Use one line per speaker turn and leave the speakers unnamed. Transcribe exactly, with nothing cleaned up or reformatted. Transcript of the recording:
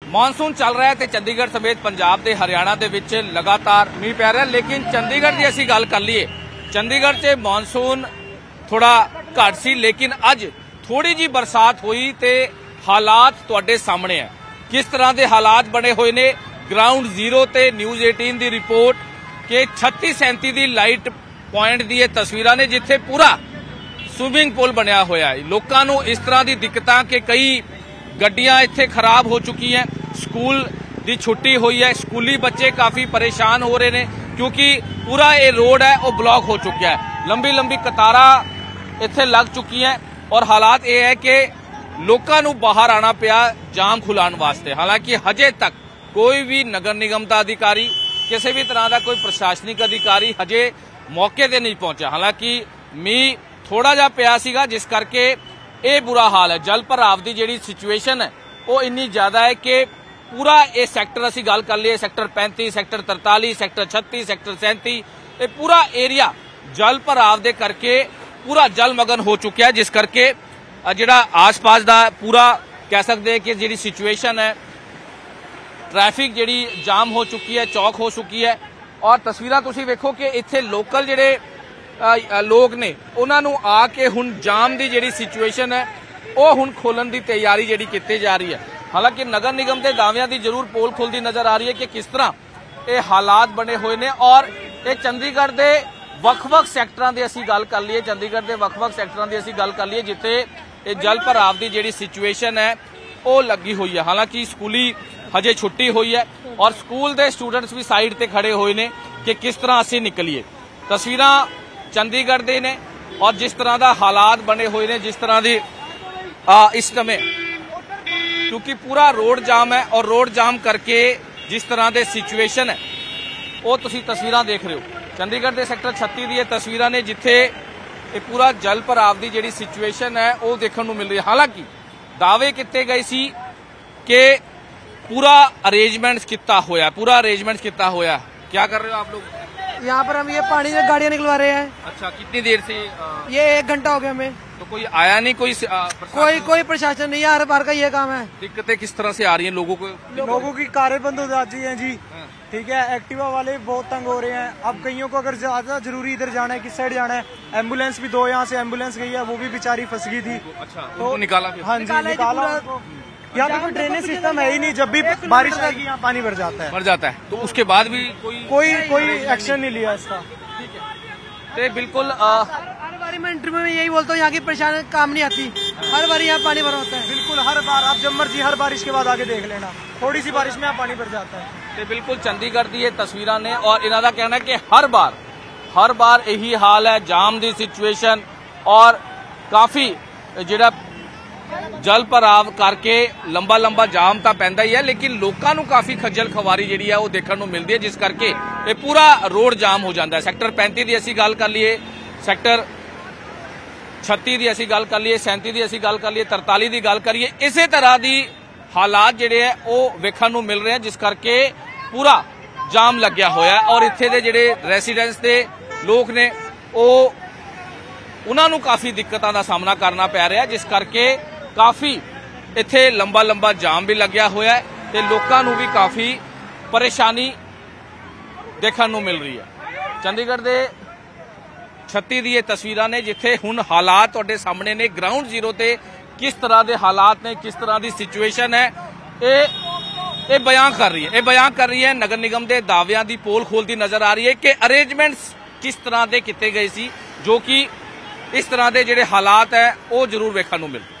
Monsoon चल रहा है तो चंडीगढ़ समेत पंजाब के हरियाणा के विच लगातार मीह पै रहा है। लेकिन चंडीगढ़ की असीं गल कर लीए, चंडीगढ़ च मानसून थोड़ा घट सी, लेकिन अज थोड़ी जी बरसात हुई तो हालात तुहाडे सामने है। किस तरह के हालात बने हुए ने, ग्राउंड जीरो ते न्यूज़ अठारह की रिपोर्ट कि छत्ती सैंती की लाइट पॉइंट की तस्वीरां ने जिथे पूरा स्विमिंग पूल बनया होया है। लोकां नूं इस तरह की दिक्कतां कि कई गड्डियां इत्थे खराब हो चुकी हैं, स्कूल की छुट्टी हुई है, स्कूली बच्चे काफ़ी परेशान हो रहे हैं क्योंकि पूरा ये रोड है वो ब्लॉक हो चुका है। लंबी लंबी कतारा इत्थे लग चुकी हैं और हालात ये है कि लोकां नूं बाहर आना पिया जाम खुलाण वास्ते। हालांकि हजे तक कोई भी नगर निगम का अधिकारी, किसी भी तरह का कोई प्रशासनिक अधिकारी हजे मौके पर नहीं पहुंचा। हालांकि मीह थोड़ा जा पिया सीगा जिस करके ये बुरा हाल है। जल भराव की जिहड़ी सिचुएशन है वो इन्नी ज्यादा है कि पूरा ये सैक्टर असीं गल कर लिए, सैक्टर पैंती, सैक्टर तरताली, सैक्टर छत्ती, सैक्टर सैंती, ये पूरा एरिया जल भराव दे करके पूरा जलमगन हो चुका है। जिस करके जिहड़ा आस पास का पूरा कह सकते हैं कि जिहड़ी सिचुएशन है, ट्रैफिक जिहड़ी जाम हो चुकी है, चौक हो चुकी है। और तस्वीरां तुसीं वेखो कि इत्थे लोकल जिहड़े लोग ने उन्हां नूं आके हुण जाम की जिहड़ी सिचुएशन है वो हुण खोलण की तैयारी जिहड़ी कीती जा रही है। हालांकि नगर निगम के दावियां की जरूर पोल खुलती नजर आ रही है कि किस तरह ये हालात बने हुए ने। और ये चंडीगढ़ के ਵੱਖ-ਵੱਖ सैक्टरां की असीं गल कर लीए, चंडीगढ़ के ਵੱਖ-ਵੱਖ सैक्टरां की असीं गल कर लीए जिथे ये जल भराव की जिहड़ी सिचुएशन है वो लगी हुई है। हालांकि स्कूली हजे छुट्टी हुई है और स्कूल के स्टूडेंट्स भी साइड पर खड़े हुए हैं कि किस तरह असीं निकलीए। तस्वीरां चंडीगढ़ दे ने और जिस तरह का हालात बने हुए ने, जिस तरह की इस समय क्योंकि पूरा रोड जाम है और रोड जाम करके जिस तरह के सिचुएशन है वो तुसीं तस्वीरां देख रहे हो। चंडीगढ़ के सैक्टर छत्ती दी तस्वीरां ने जिथे ये पूरा जल भराव की जिहड़ी सिचुएशन है वो देखने को मिल रही है। हालांकि दावे किए गए सी कि पूरा अरेंजमेंट्स कितना होया, पूरा अरेंजमेंट्स कितना होया। क्या कर रहे हो आप लोग?
यहाँ पर हम ये पानी से गाड़ियाँ निकलवा रहे हैं।
अच्छा, कितनी देर से? आ...
ये एक घंटा हो गया हमें।
तो कोई आया नहीं? कोई
कोई कोई प्रशासन नहीं है, हर बार का ये काम है।
दिक्कतें किस तरह से आ रही हैं लोगों को?
लोगों की कारें बंद हो जाती हैं जी, ठीक है। एक्टिवा वाले बहुत तंग हो रहे हैं। अब कईयों को अगर ज्यादा जरूरी इधर जाना है, किस साइड जाना है, एम्बुलेंस भी दो यहाँ से एम्बुलेंस गई है, वो भी बेचारी फंस गई थी।
अच्छा, तो निकाला?
हाँ जी, निकाला। यहाँ पे कोई ड्रेनेज सिस्टम है ही नहीं, जब भी बारिश आएगी यहाँ पानी भर जाता है
भर जाता है तो उसके बाद भी कोई
कोई कोई एक्शन नहीं लिया इसका।
तो बिल्कुल
हर बारी मैं इंटरव्यू में यही बोलता हूँ, यहाँ की परेशानी काम नहीं आती, हर बार यहाँ पानी भरा होता है।
बिल्कुल, हर बार आप जब मर्जी हर बारिश के बाद आगे देख लेना, थोड़ी सी बारिश में यहाँ पानी भर जाता है।
तो बिल्कुल चंडीगढ़ की ये तस्वीरां ने और इन्हों का कहना है कि हर बार हर बार यही हाल है, जाम की सिचुएशन और काफ़ी जिहड़ा जल भराव करके लंबा लंबा जाम तो पैंदा ही है, लेकिन लोगों को काफ़ी खज्जल खवारी जिहड़ी है वो देखने को मिलती है, जिस करके ये पूरा रोड जाम हो जाता है। सैक्टर पैंती की असीं गल कर लीए, सैक्टर छत्ती की असीं गल कर लीए, सैंती की असीं गल कर लीए, तरताली की गल करिए, इस तरह की हालात जिहड़े है वो वेखण नूं मिल रहे हैं, जिस करके पूरा जाम लग्या होया। और इत्थे दे जिहड़े रेसीडेंस दे लोग ने वो उन्हां नूं काफ़ी दिक्कतां दा सामना करना पै रहा है, जिस करके काफ़ी इत्थे लंबा लंबा जाम भी लग्या होया है ते लोकां नूं भी काफ़ी परेशानी देखने को मिल रही है। चंडीगढ़ के छत्ती दी ये तस्वीरां ने जिथे हुण हालात तुहाडे सामने ने, ग्राउंड जीरो ते किस तरह के हालात ने, किस तरह की सिचुएशन है, ये ये बयां कर रही है ये बयां कर रही है नगर निगम के दावियां की पोल खोलती नजर आ रही है कि अरेंजमेंट्स किस तरह के किए गए सी, जो कि इस तरह के जिहड़े हालात है वो जरूर वेखण नूं मिल